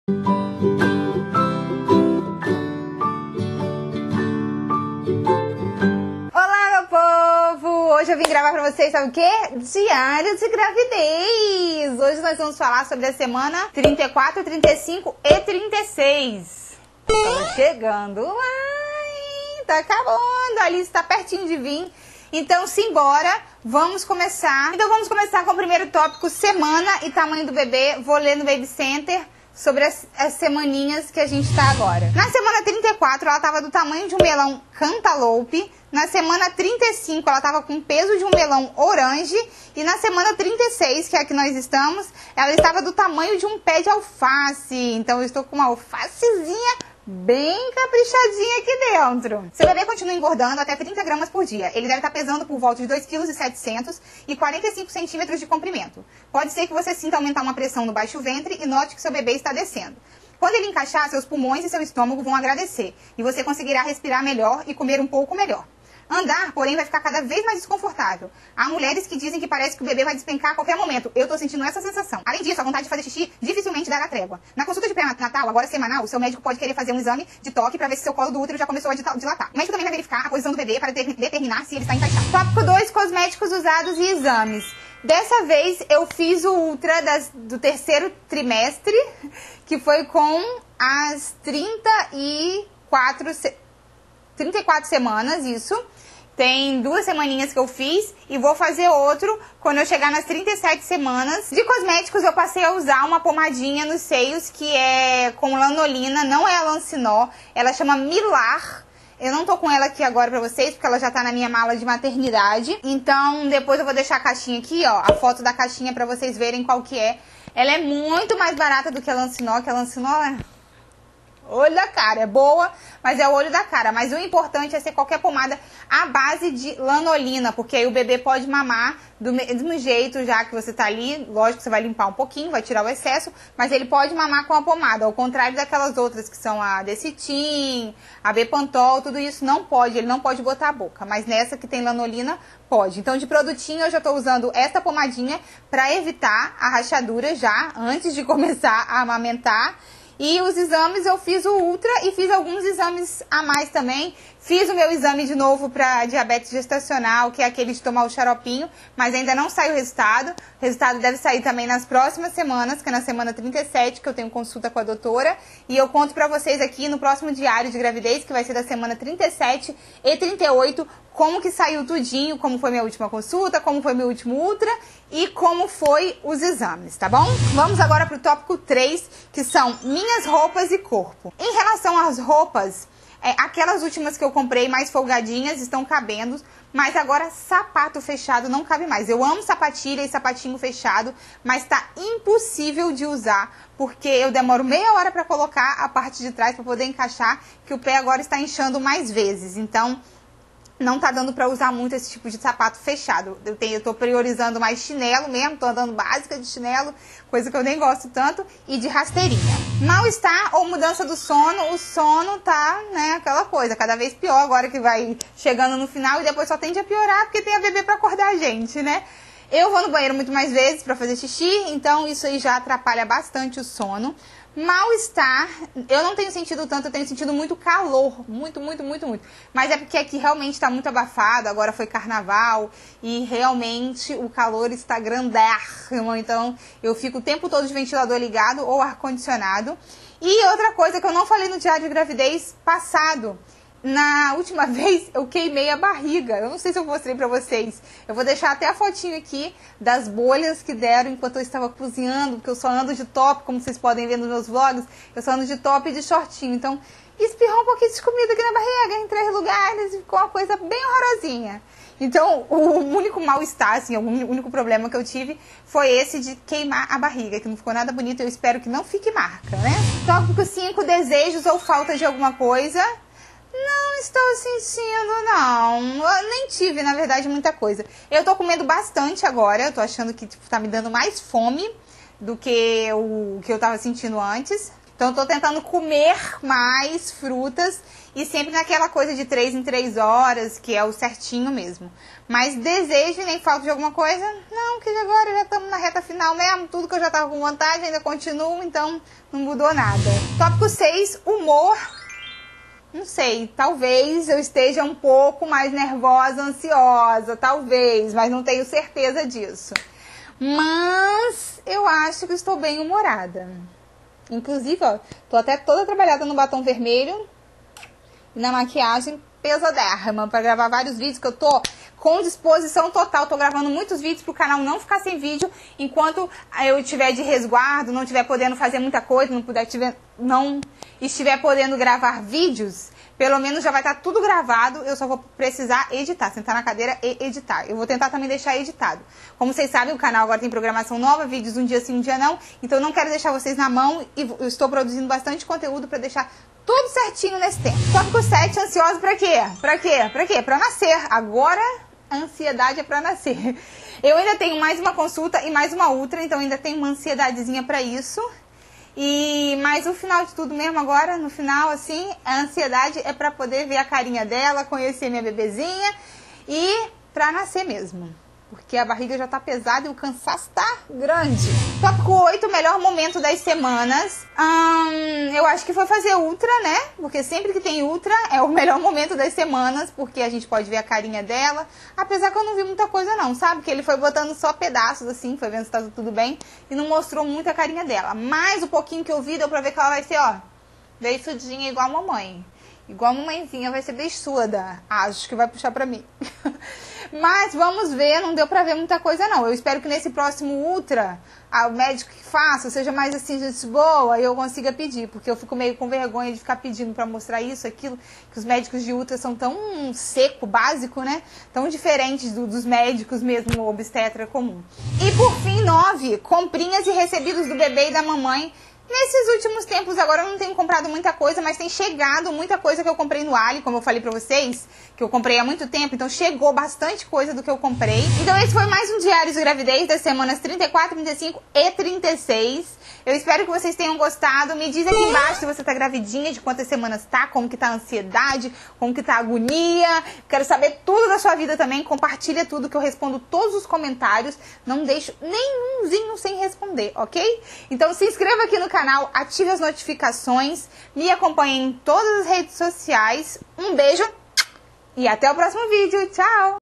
Hoje eu vim gravar pra vocês, sabe o quê? Diário de gravidez! Hoje nós vamos falar sobre a semana 34, 35 e 36. Estamos chegando lá, tá acabando, a Alice tá pertinho de vir. Então, simbora, vamos começar. Então, vamos começar com o primeiro tópico, semana e tamanho do bebê. Vou ler no Baby Center sobre as semaninhas que a gente tá agora. Na semana 34, ela tava do tamanho de um melão cantaloupe. Na semana 35, ela tava com o peso de um melão orange. E na semana 36, que é a que nós estamos, ela estava do tamanho de um pé de alface. Então, eu estou com uma alfacezinha bem caprichadinha aqui dentro. Seu bebê continua engordando até 30 gramas por dia. Ele deve estar pesando por volta de 2,7 kg e 45 centímetros de comprimento. Pode ser que você sinta aumentar uma pressão no baixo ventre e note que seu bebê está descendo. Quando ele encaixar, seus pulmões e seu estômago vão agradecer. E você conseguirá respirar melhor e comer um pouco melhor. Andar, porém, vai ficar cada vez mais desconfortável. Há mulheres que dizem que parece que o bebê vai despencar a qualquer momento. Eu tô sentindo essa sensação. Além disso, a vontade de fazer xixi dificilmente dará trégua. Na consulta de pré-natal, agora semanal, o seu médico pode querer fazer um exame de toque para ver se seu colo do útero já começou a dilatar. O médico também vai verificar a posição do bebê para determinar se ele está encaixado. Tópico 2, cosméticos usados e exames. Dessa vez, eu fiz o ultra do terceiro trimestre, que foi com as 34 semanas, isso. Tem 2 semaninhas que eu fiz e vou fazer outro quando eu chegar nas 37 semanas. De cosméticos, eu passei a usar uma pomadinha nos seios que é com lanolina, não é a Lancinó, ela chama Milar. Eu não tô com ela aqui agora pra vocês, porque ela já tá na minha mala de maternidade. Então, depois eu vou deixar a caixinha aqui, ó, a foto da caixinha pra vocês verem qual que é. Ela é muito mais barata do que a Lancinó, que a Lancinó é olho da cara, é boa, mas é o olho da cara. Mas o importante é ser qualquer pomada à base de lanolina, porque aí o bebê pode mamar do mesmo jeito, já que você tá ali. Lógico que você vai limpar um pouquinho, vai tirar o excesso, mas ele pode mamar com a pomada, ao contrário daquelas outras que são a Decitin, a Bepantol, tudo isso não pode, ele não pode botar a boca, mas nessa que tem lanolina, pode. Então, de produtinho, eu já tô usando esta pomadinha pra evitar a rachadura já, antes de começar a amamentar. E os exames, eu fiz o ultra e fiz alguns exames a mais também. Fiz o meu exame de novo para diabetes gestacional, que é aquele de tomar o xaropinho, mas ainda não saiu o resultado. O resultado deve sair também nas próximas semanas, que é na semana 37, que eu tenho consulta com a doutora. E eu conto para vocês aqui no próximo diário de gravidez, que vai ser da semana 37 e 38, como que saiu tudinho, como foi minha última consulta, como foi meu último ultra e como foi os exames, tá bom? Vamos agora pro tópico 3, que são minhas roupas e corpo. Em relação às roupas, aquelas últimas que eu comprei mais folgadinhas estão cabendo, mas agora sapato fechado não cabe mais. Eu amo sapatilha e sapatinho fechado, mas tá impossível de usar, porque eu demoro meia hora para colocar a parte de trás para poder encaixar, que o pé agora está inchando mais vezes. Então, não tá dando pra usar muito esse tipo de sapato fechado. Eu tô priorizando mais chinelo mesmo, tô andando básica de chinelo, coisa que eu nem gosto tanto, e de rasteirinha. Mal-estar ou mudança do sono, o sono tá, né, aquela coisa, cada vez pior agora que vai chegando no final e depois só tende a piorar porque tem a bebê pra acordar a gente, né? Eu vou no banheiro muito mais vezes pra fazer xixi, então isso aí já atrapalha bastante o sono. Mal-estar, eu não tenho sentido tanto, eu tenho sentido muito calor, muito. Mas é porque aqui realmente está muito abafado, agora foi carnaval e realmente o calor está grandérrimo, então eu fico o tempo todo de ventilador ligado ou ar-condicionado. E outra coisa que eu não falei no diário de gravidez passado, na última vez eu queimei a barriga, eu não sei se eu mostrei pra vocês, eu vou deixar até a fotinho aqui das bolhas que deram enquanto eu estava cozinhando, porque eu só ando de top, como vocês podem ver nos meus vlogs, eu só ando de top e de shortinho, então espirrou um pouquinho de comida aqui na barriga, em 3 lugares, e ficou uma coisa bem horrorosinha. Então, o único mal-estar, assim, o único problema que eu tive foi esse de queimar a barriga, que não ficou nada bonito, eu espero que não fique marca, né? Tópico 5, desejos ou falta de alguma coisa. Não estou sentindo, não. Eu nem tive, na verdade, muita coisa. Eu tô comendo bastante agora. Eu tô achando que tá me dando mais fome do que o que eu tava sentindo antes. Então eu tô tentando comer mais frutas e sempre naquela coisa de 3 em 3 horas, que é o certinho mesmo. Mas desejo e nem falta de alguma coisa? Não, que agora já estamos na reta final mesmo, tudo que eu já tava com vontade ainda continuo, então não mudou nada. Tópico 6, humor. Não sei, talvez eu esteja um pouco mais nervosa, ansiosa, talvez, mas não tenho certeza disso. Mas eu acho que estou bem humorada. Inclusive, ó, tô até toda trabalhada no batom vermelho e na maquiagem pesadérrima pra gravar vários vídeos que eu tô com disposição total. Tô gravando muitos vídeos pro canal não ficar sem vídeo enquanto eu estiver de resguardo, não estiver podendo fazer muita coisa, não estiver podendo gravar vídeos. Pelo menos já vai estar tudo gravado, eu só vou precisar editar, sentar na cadeira e editar. Eu vou tentar também deixar editado. Como vocês sabem, o canal agora tem programação nova, vídeos um dia sim, um dia não. Então eu não quero deixar vocês na mão e eu estou produzindo bastante conteúdo para deixar tudo certinho nesse tempo. Tópico 7, ansiosa pra quê? Pra quê? Pra quê? Pra nascer. Agora a ansiedade é pra nascer. Eu ainda tenho mais uma consulta e mais uma ultra, então ainda tenho uma ansiedadezinha pra isso. Mas o final de tudo mesmo agora, no final, assim, a ansiedade é pra poder ver a carinha dela, conhecer minha bebezinha e pra nascer mesmo. Porque a barriga já tá pesada e o cansaço tá grande. Tópico 8, melhor momento das semanas. Eu acho que foi fazer ultra, né? Porque sempre que tem ultra é o melhor momento das semanas, porque a gente pode ver a carinha dela. Apesar que eu não vi muita coisa não, sabe? Que ele foi botando só pedaços assim, foi vendo se tá tudo bem. E não mostrou muito a carinha dela. Mas o pouquinho que eu vi, deu pra ver que ela vai ser, ó, beiçudinha igual a mamãe. Igual a mamãezinha, vai ser beiçuda. Acho que vai puxar pra mim. Mas vamos ver, não deu pra ver muita coisa não. Eu espero que nesse próximo ultra, o médico que faça seja mais assim, gente boa, e eu consiga pedir. Porque eu fico meio com vergonha de ficar pedindo pra mostrar isso, aquilo. Que os médicos de ultra são tão seco, básico, né? Tão diferentes dos médicos mesmo, obstetra comum. E por fim, 9, comprinhas e recebidos do bebê e da mamãe. Nesses últimos tempos, agora eu não tenho comprado muita coisa, mas tem chegado muita coisa que eu comprei no Ali, como eu falei pra vocês, que eu comprei há muito tempo, então chegou bastante coisa do que eu comprei. Então esse foi mais um Diário de Gravidez das semanas 34, 35 e 36. Eu espero que vocês tenham gostado. Me diz aqui embaixo se você tá gravidinha, de quantas semanas tá, como que tá a ansiedade, como que tá a agonia. Quero saber tudo da sua vida também. Compartilha tudo que eu respondo todos os comentários. Não deixo nenhumzinho sem responder, ok? Então se inscreva aqui no canal, ative as notificações, me acompanhe em todas as redes sociais. Um beijo e até o próximo vídeo. Tchau!